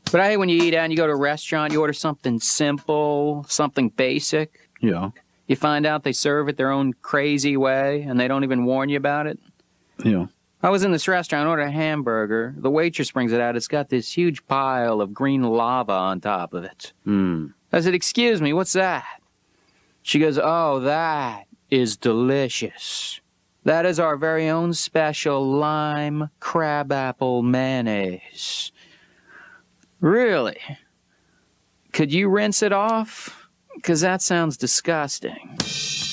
But I hate when you eat out and you go to a restaurant, you order something simple, something basic. Yeah. You find out they serve it their own crazy way, and they don't even warn you about it. Yeah. I was in this restaurant, ordered a hamburger. The waitress brings it out. It's got this huge pile of green lava on top of it. I said, "Excuse me, what's that?" She goes, "Oh, that is delicious. That is our very own special lime crabapple mayonnaise." Really? Could you rinse it off? 'Cause that sounds disgusting.